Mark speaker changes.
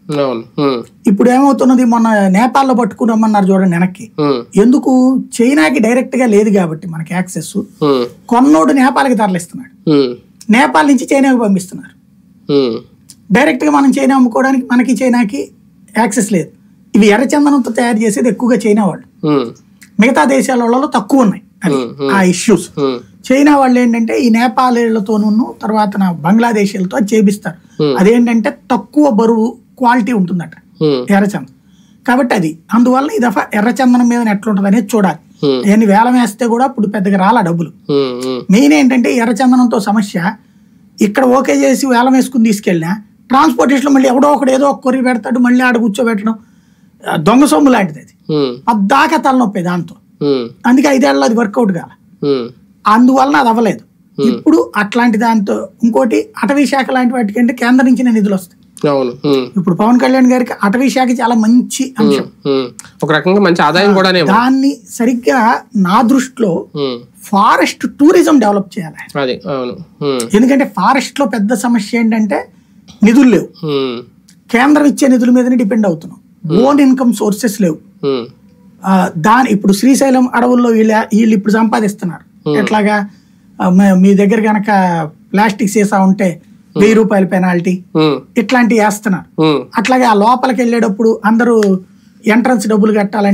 Speaker 1: ఇప్పుడు ఏమవుతున్నది, మొన్న నేపాల్లో పట్టుకురమ్మన్నారు చూడండి వెనక్కి. ఎందుకు? చైనాకి డైరెక్ట్ గా లేదు కాబట్టి మనకి యాక్సెస్. కొన్నోడు నేపాల్కి తరలిస్తున్నాడు, నేపాల్ నుంచి చైనాకి పంపిస్తున్నారు. డైరెక్ట్ గా మనం చైనా అమ్ముకోవడానికి మనకి చైనాకి యాక్సెస్ లేదు. ఇవి ఎర్రచందనంతో తయారు చేసేది ఎక్కువగా చైనా వాళ్ళు, మిగతా దేశాల వాళ్ళలో తక్కువ ఉన్నాయి అది ఆ ఇష్యూస్. చైనా వాళ్ళు ఏంటంటే ఈ నేపాలీలతోనూ తర్వాత బంగ్లాదేశీలతో చేపిస్తారు. అదేంటంటే తక్కువ బరువు, క్వాలిటీ ఉంటుందట ఎర్రచందనం. కాబట్టి అది అందువల్ల ఈ దఫా ఎర్రచందనం మీద ఎట్లుంటది అనేది చూడాలి. ఎన్ని వేలం వేస్తే కూడా ఇప్పుడు పెద్దగా రాలా డబ్బులు. మెయిన్ ఏంటంటే ఎర్రచందనంతో సమస్య, ఇక్కడ ఓకే చేసి వేలం వేసుకుని తీసుకెళ్ళినా ట్రాన్స్పోర్టేషన్ మళ్ళీ ఎవడో ఒకడు ఏదో ఒక కొర్రి పెడతాడు, మళ్ళీ ఆడ కూర్చోబెట్టడం దొంగ సొమ్ము లాంటిది. అది పద్దాకా తలనొప్పి దాంతో. అందుకే 5 ఏళ్ళలో అది వర్కౌట్ కాల, అందువలన అది అవ్వలేదు. ఇప్పుడు అట్లాంటి దాంతో ఇంకోటి అటవీ శాఖ లాంటి వాటికంటే కేంద్రం నుంచి నిధులు వస్తాయి. ఇప్పుడు పవన్ కళ్యాణ్ గారికి అటవీ శాఖ చాలా మంచి అంశం,
Speaker 2: ఒక రకంగా మంచి ఆదాయం కూడా.
Speaker 1: దాన్ని సరిగ్గా నా దృష్టిలో ఫారెస్ట్ టూరిజం డెవలప్ చేయాలి. ఎందుకంటే ఫారెస్ట్ లో పెద్ద సమస్య ఏంటంటే నిధులు లేవు, కేంద్రం ఇచ్చే నిధుల మీదనే డిపెండ్ అవుతున్నాం, ఓన్ ఇన్కమ్ సోర్సెస్ లేవు. ఇప్పుడు శ్రీశైలం అడవుల్లో వీళ్ళు ఇప్పుడు సంపాదిస్తున్నారు. ఎట్లాగా, మీ దగ్గర గనక ప్లాస్టిక్ సీసా ఉంటే 1000 రూపాయల పెనాల్టీ ఇట్లాంటివి వేస్తున్నారు. అట్లాగే ఆ లోపలికి వెళ్ళేటప్పుడు అందరూ ఎంట్రన్స్ డబ్బులు కట్టాలంటే